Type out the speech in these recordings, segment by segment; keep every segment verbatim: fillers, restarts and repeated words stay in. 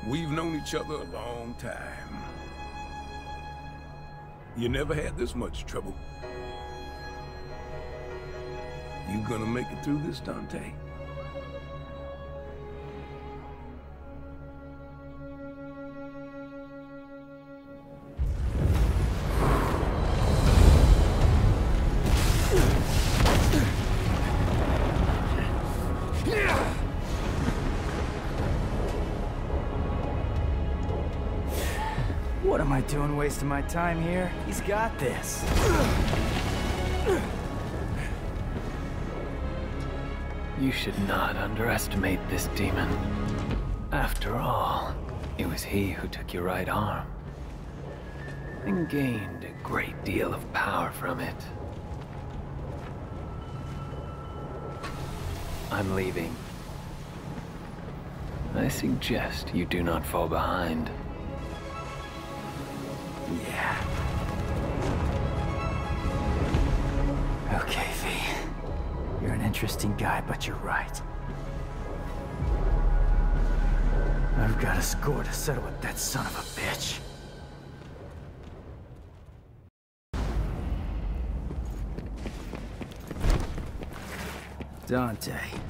We've known each other a long time. You never had this much trouble. You gonna make it through this, Dante? What am I doing wasting my time here? He's got this. You should not underestimate this demon. After all, it was he who took your right arm and gained a great deal of power from it. I'm leaving. I suggest you do not fall behind. Yeah. Okay, V. You're an interesting guy, but you're right. I've got a score to settle with that son of a bitch. Dante.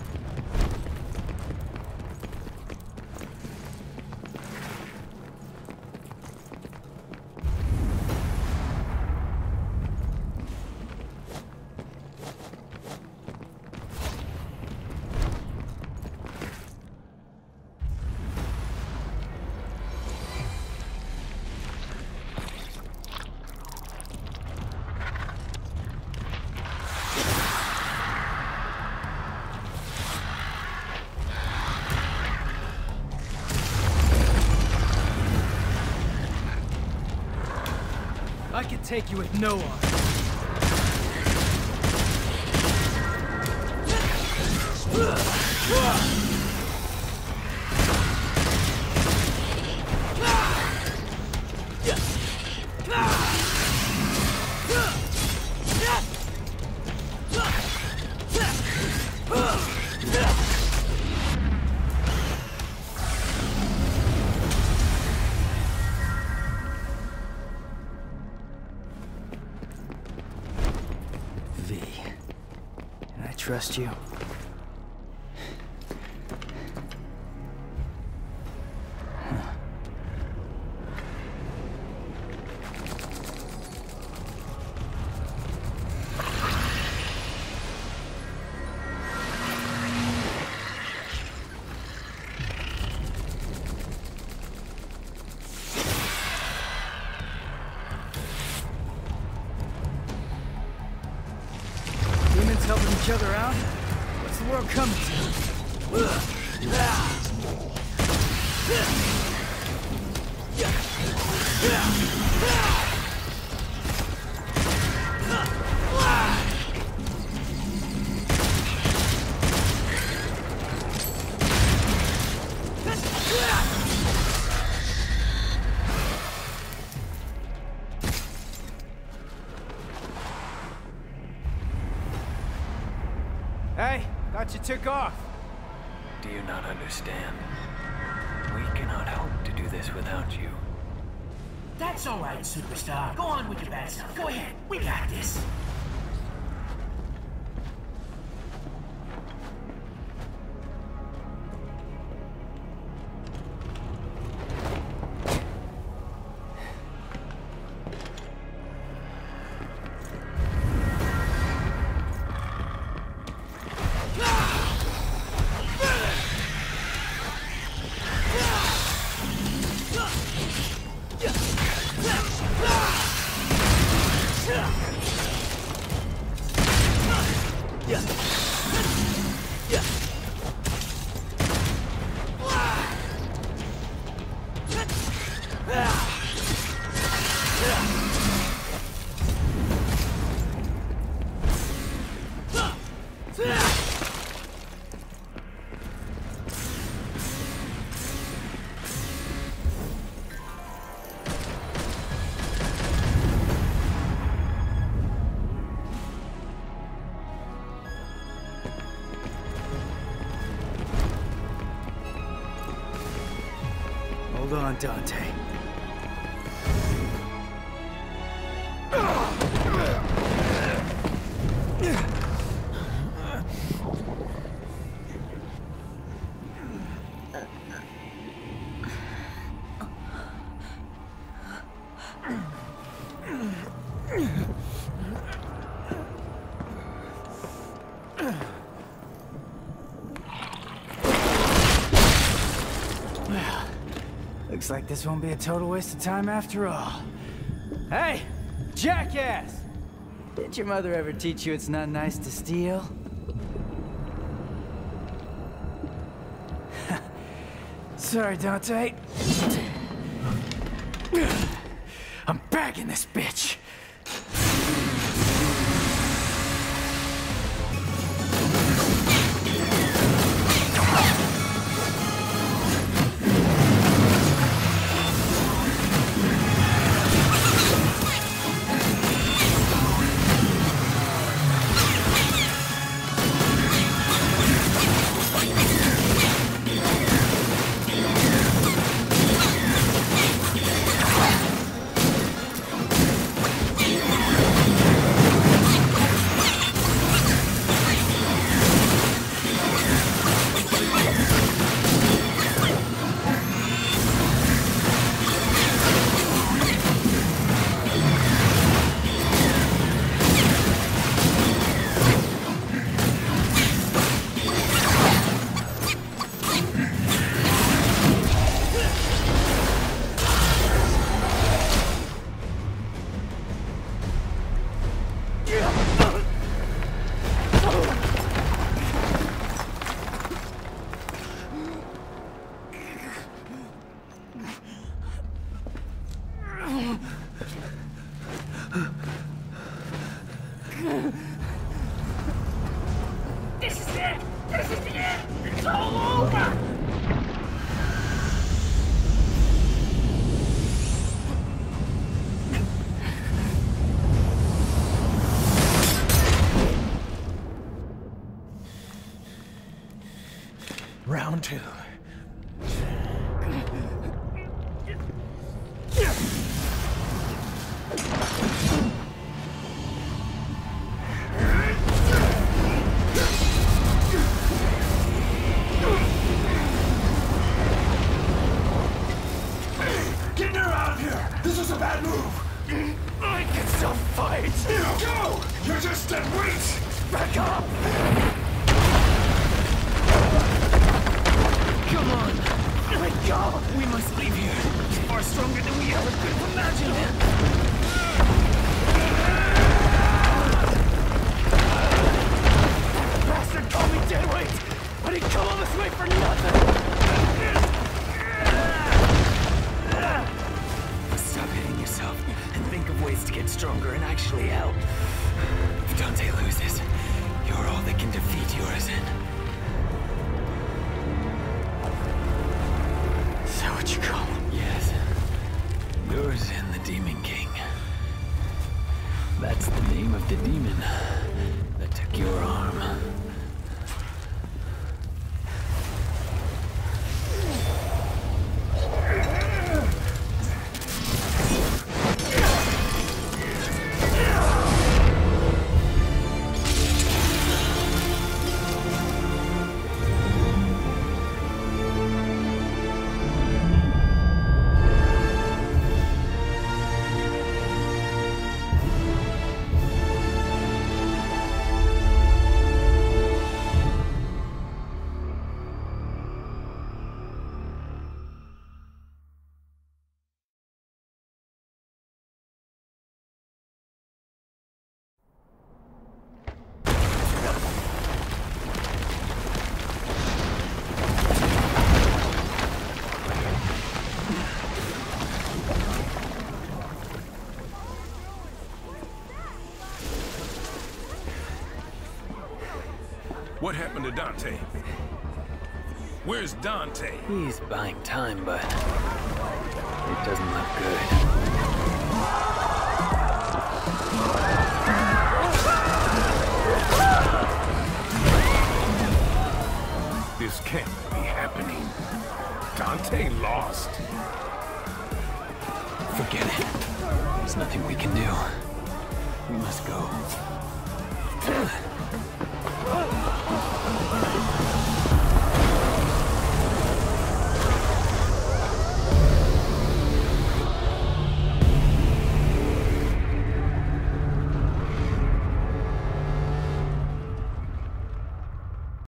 I can take you with no arm. V. Can I trust you? Demons helping each other out? What's the world coming to? Hey, thought you took off. Do you not understand? We cannot hope to do this without you. That's all right, superstar. Go on with your bad stuff. Go ahead. We got this. Hold on, Dante. Well, looks like this won't be a total waste of time after all. Hey, jackass! Did your mother ever teach you it's not nice to steal? Sorry, Dante. I'm bagging this bitch. This is it! This is the end! It's all over! Round two. Get her out of here! This is a bad move! I can still fight! Go! You're just dead weight! Back up! Come on! Let go! We must leave here. It's far stronger than we ever could have imagined. Bastard called me dead weight! I didn't come all this way for nothing! Stop hitting yourself and think of ways to get stronger and actually help. If Dante loses, you're all that can defeat Urizen. Is that what you call him? Yes. Urizen, the Demon King. That's the name of the demon that took your arm. What happened to Dante? Where's Dante? He's buying time, but it doesn't look good. This can't be happening. Dante lost. Forget it. There's nothing we can do. We must go.